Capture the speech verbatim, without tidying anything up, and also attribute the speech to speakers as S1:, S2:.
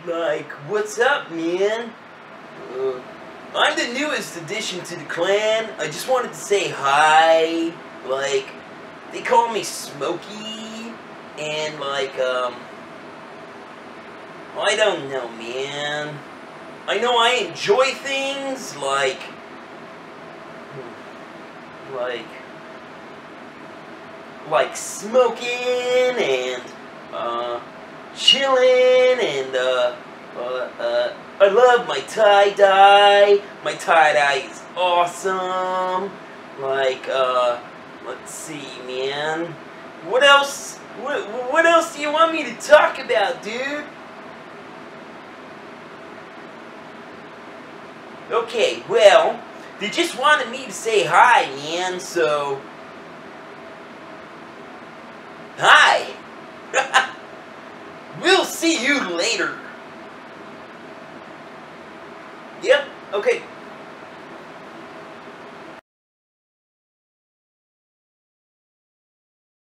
S1: Like, what's up, man? Uh, I'm the newest addition to the clan. I just wanted to say hi. Like, they call me Smokey. And, like, um... I don't know, man. I know I enjoy things, like... Like... Like smoking and, uh... chilling and, uh... Uh, uh, I love my tie-dye. My tie-dye is awesome. Like, uh... let's see, man. What else? What, what else do you want me to talk about, dude? Okay, well, they just wanted me to say hi, man, so... Hi! We'll see you later. Yep, okay.